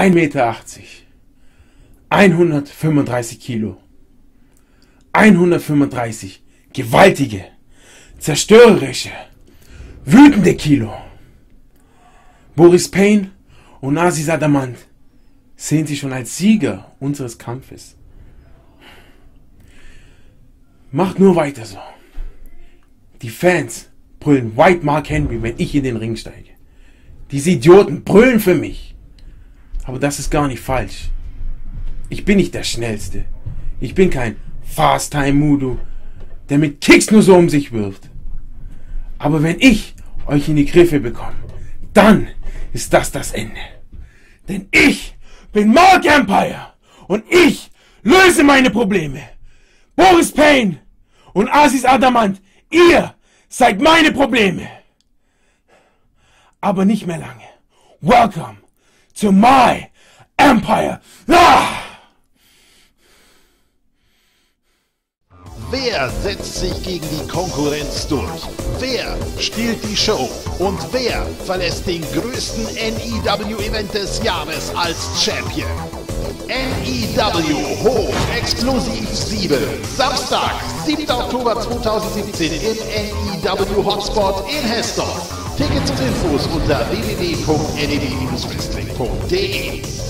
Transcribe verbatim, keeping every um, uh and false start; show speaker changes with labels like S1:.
S1: ein Meter achtzig, hundertfünfunddreißig Kilo, hundertfünfunddreißig gewaltige, zerstörerische, wütende Kilo. Boris Payne und Aziz Adamant sehen sich schon als Sieger unseres Kampfes. Macht nur weiter so. Die Fans brüllen White Mark Henry, wenn ich in den Ring steige. Diese Idioten brüllen für mich. Aber das ist gar nicht falsch. Ich bin nicht der Schnellste. Ich bin kein Fast Time Mudo, der mit Kicks nur so um sich wirft. Aber wenn ich euch in die Griffe bekomme, dann ist das das Ende. Denn ich bin Mark Empire und ich löse meine Probleme. Boris Payne und Aziz Adamant, ihr seid meine Probleme. Aber nicht mehr lange. Welcome to my empire. Ah!
S2: Wer setzt sich gegen die Konkurrenz durch? Wer stiehlt die Show? Und wer verlässt den größten N E W-Event des Jahres als Champion? N E W Hoch Explosiv sieben. Samstag, siebter Oktober zweitausendsiebzehn im N E W Hotspot in Hesdorf. Tickets und Infos unter w w w punkt n e w wrestling punkt d e.